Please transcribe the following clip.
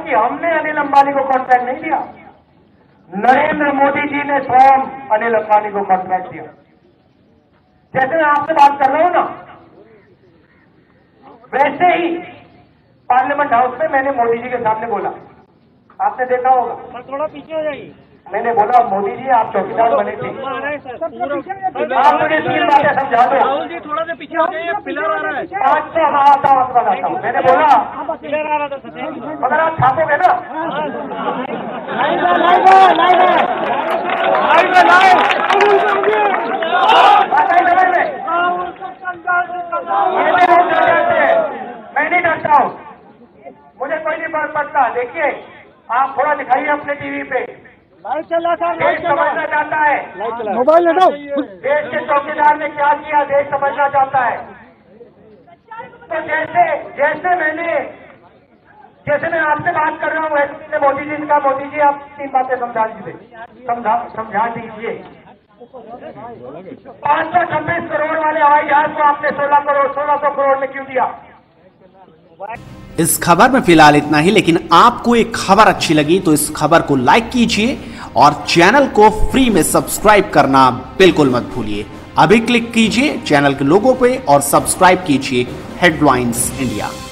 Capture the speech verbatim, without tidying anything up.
कि हमने अनिल अंबानी को कॉन्ट्रैक्ट नहीं दिया, नरेंद्र मोदी जी ने स्वयं अनिल अंबानी को कॉन्ट्रैक्ट दिया। जैसे मैं आपसे बात कर रहा हूं ना, वैसे ही पार्लियामेंट हाउस में मैंने मोदी जी के सामने बोला, आपने देखा होगा। थोड़ा पीछे हो जाइए। मैंने बोला मोदी जी आप चौकीदार बने थे, आप मुझे तीन बातें समझा दो। राहुल जी थोड़ा सा पीछे हो जाइए, पिलर आ रहा है। पांच सौ आता हूँ बताता हूँ। मैंने बोला पिलर आ रहा था, अगर आप छापोगे ना, मैं नहीं डरता हूँ, मुझे कोई नहीं फर्क पड़ता। देखिए आप थोड़ा दिखाइए अपने टीवी पे, लाइट चला सर, देश समझना चाहता है, मोबाइल लगाओ। देश के चौकीदार ने क्या किया देश समझना चाहता है। तो जैसे जैसे मैंने जैसे मैं आपसे बात कर रहा हूँ वैसे मोदी जी का, मोदी जी आप तीन बातें समझा दीजिए, समझा समझा दीजिए। पांच सौ छब्बीस करोड़ वाले हवाई जहाज को आपने सोलह करोड़ सोलह सौ करोड़ में क्यों दिया? इस खबर में फिलहाल इतना ही, लेकिन आपको एक खबर अच्छी लगी तो इस खबर को लाइक कीजिए और चैनल को फ्री में सब्सक्राइब करना बिल्कुल मत भूलिए। अभी क्लिक कीजिए चैनल के लोगो पे और सब्सक्राइब कीजिए हेडलाइंस इंडिया।